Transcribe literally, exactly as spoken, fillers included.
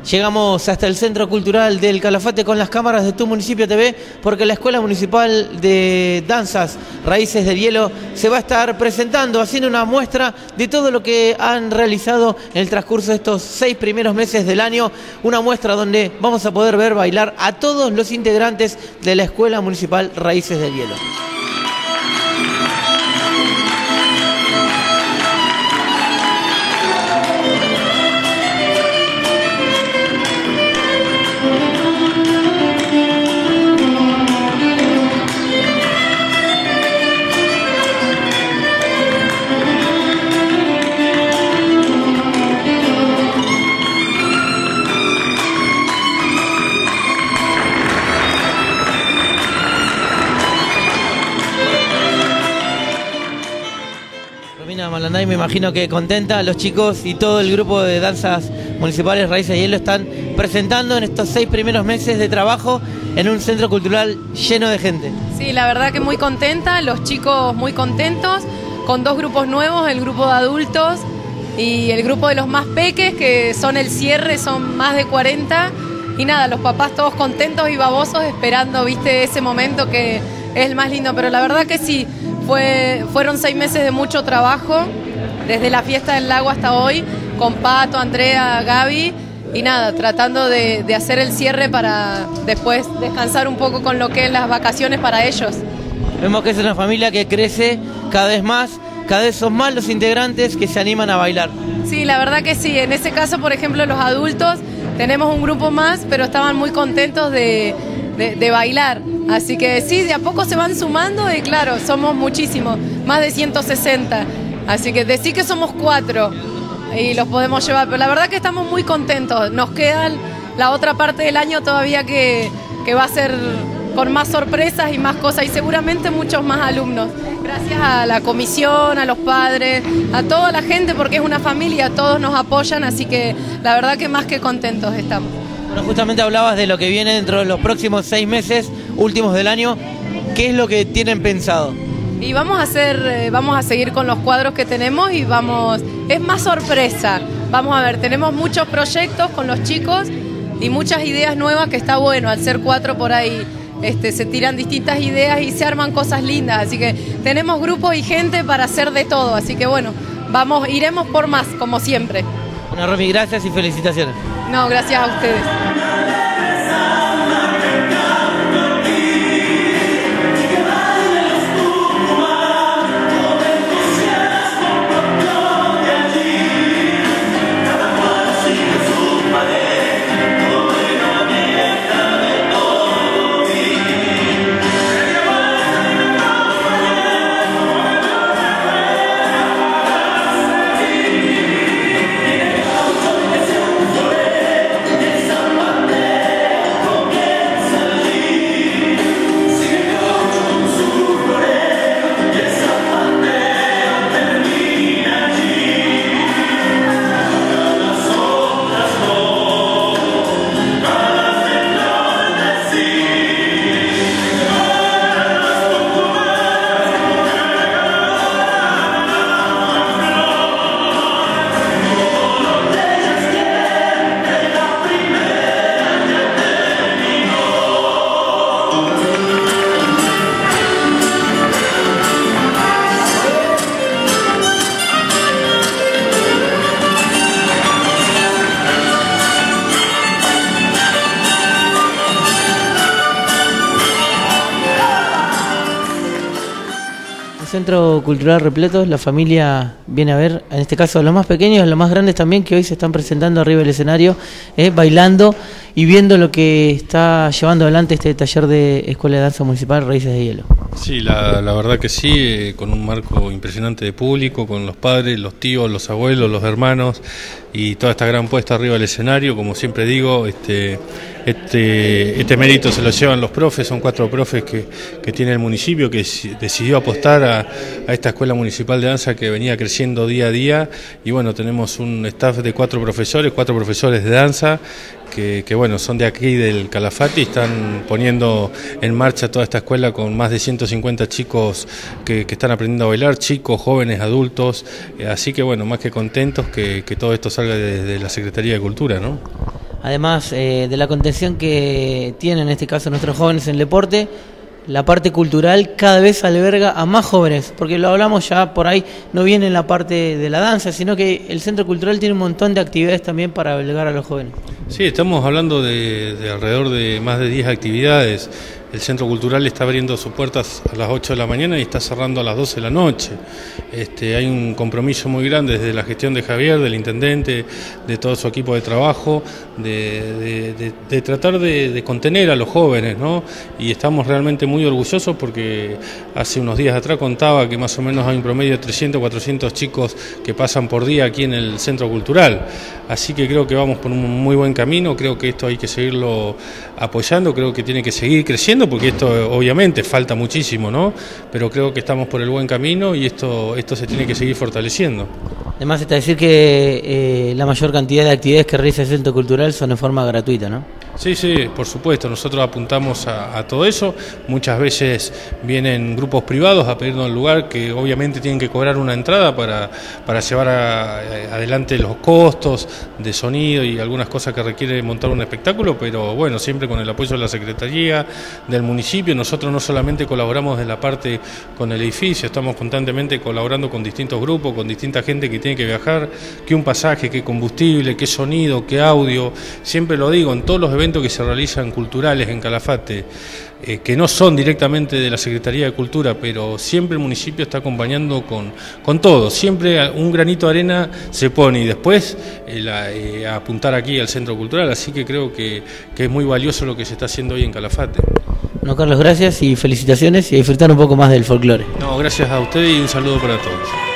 Llegamos hasta el Centro Cultural del Calafate con las cámaras de Tu Municipio T V, porque la Escuela Municipal de Danzas Raíces del Hielo se va a estar presentando, haciendo una muestra de todo lo que han realizado en el transcurso de estos seis primeros meses del año. Una muestra donde vamos a poder ver bailar a todos los integrantes de la Escuela Municipal Raíces del Hielo. Romina Malanday, me imagino que contenta. Los chicos y todo el grupo de danzas municipales Raíces de Hielo están presentando en estos seis primeros meses de trabajo en un centro cultural lleno de gente. Sí, la verdad que muy contenta, los chicos muy contentos, con dos grupos nuevos, el grupo de adultos y el grupo de los más peques, que son el cierre, son más de cuarenta. Y nada, los papás todos contentos y babosos esperando, viste, ese momento que es el más lindo. Pero la verdad que sí, fue, fueron seis meses de mucho trabajo, desde la fiesta del lago hasta hoy, con Pato, Andrea, Gaby, y nada, tratando de, de hacer el cierre para después descansar un poco con lo que es las vacaciones para ellos. Vemos que es una familia que crece cada vez más, cada vez son más los integrantes que se animan a bailar. Sí, la verdad que sí, en ese caso, por ejemplo, los adultos, tenemos un grupo más, pero estaban muy contentos de, de, de bailar. Así que sí, de a poco se van sumando y claro, somos muchísimos, más de ciento sesenta. Así que decir que somos cuatro y los podemos llevar, pero la verdad que estamos muy contentos. Nos queda la otra parte del año todavía que, que va a ser con más sorpresas y más cosas y seguramente muchos más alumnos. Gracias a la comisión, a los padres, a toda la gente, porque es una familia, todos nos apoyan, así que la verdad que más que contentos estamos. Bueno, justamente hablabas de lo que viene dentro de los próximos seis meses últimos del año. ¿Qué es lo que tienen pensado? Y vamos a hacer, eh, vamos a seguir con los cuadros que tenemos y vamos, es más sorpresa. Vamos a ver, tenemos muchos proyectos con los chicos y muchas ideas nuevas que está bueno, al ser cuatro por ahí este, se tiran distintas ideas y se arman cosas lindas, así que tenemos grupos y gente para hacer de todo, así que bueno, vamos, iremos por más, como siempre. Bueno, Romy, gracias y felicitaciones. No, gracias a ustedes. Centro Cultural repleto, la familia viene a ver, en este caso a los más pequeños, a los más grandes también, que hoy se están presentando arriba del escenario, eh, bailando y viendo lo que está llevando adelante este taller de Escuela de Danza Municipal Raíces de Hielo. Sí, la, la verdad que sí, eh, con un marco impresionante de público, con los padres, los tíos, los abuelos, los hermanos y toda esta gran puesta arriba del escenario. Como siempre digo, este, este, este mérito se lo llevan los profes, son cuatro profes que, que tiene el municipio, que decidió apostar a, a esta Escuela Municipal de Danza que venía creciendo día a día, y bueno, tenemos un staff de cuatro profesores, cuatro profesores de danza, Que, que bueno, son de aquí del Calafate y están poniendo en marcha toda esta escuela con más de ciento cincuenta chicos que, que están aprendiendo a bailar, chicos, jóvenes, adultos, eh, así que bueno, más que contentos que, que todo esto salga desde de la Secretaría de Cultura, ¿no? además eh, de la contención que tienen en este caso nuestros jóvenes en el deporte, la parte cultural cada vez alberga a más jóvenes, porque lo hablamos ya por ahí, no viene en la parte de la danza, sino que el Centro Cultural tiene un montón de actividades también para albergar a los jóvenes. Sí, estamos hablando de, de alrededor de más de diez actividades. El Centro Cultural está abriendo sus puertas a las ocho de la mañana y está cerrando a las doce de la noche. Este, hay un compromiso muy grande desde la gestión de Javier, del intendente, de todo su equipo de trabajo, de, de, de, de tratar de, de contener a los jóvenes, ¿no? Y estamos realmente muy orgullosos porque hace unos días atrás contaba que más o menos hay un promedio de trescientos, cuatrocientos chicos que pasan por día aquí en el Centro Cultural. Así que creo que vamos por un muy buen camino, creo que esto hay que seguirlo apoyando, creo que tiene que seguir creciendo, porque esto obviamente falta muchísimo, ¿no? Pero creo que estamos por el buen camino y esto, esto se tiene que seguir fortaleciendo. Además está decir que eh, la mayor cantidad de actividades que realiza el Centro Cultural son en forma gratuita, ¿no? Sí, sí, por supuesto, nosotros apuntamos a, a todo eso. Muchas veces vienen grupos privados a pedirnos el lugar, que obviamente tienen que cobrar una entrada para, para llevar a, a, adelante los costos de sonido y algunas cosas que requiere montar un espectáculo, pero bueno, siempre con el apoyo de la Secretaría, del municipio. Nosotros no solamente colaboramos en la parte con el edificio, estamos constantemente colaborando con distintos grupos, con distinta gente que tiene que viajar, que un pasaje, que combustible, que sonido, que audio. Siempre lo digo, en todos los eventos que se realizan culturales en Calafate, eh, que no son directamente de la Secretaría de Cultura, pero siempre el municipio está acompañando con, con todo, siempre un granito de arena se pone y después eh, la, eh, a apuntar aquí al Centro Cultural, así que creo que, que es muy valioso lo que se está haciendo hoy en Calafate. Bueno, Carlos, gracias y felicitaciones y a disfrutar un poco más del folclore. No, gracias a usted y un saludo para todos.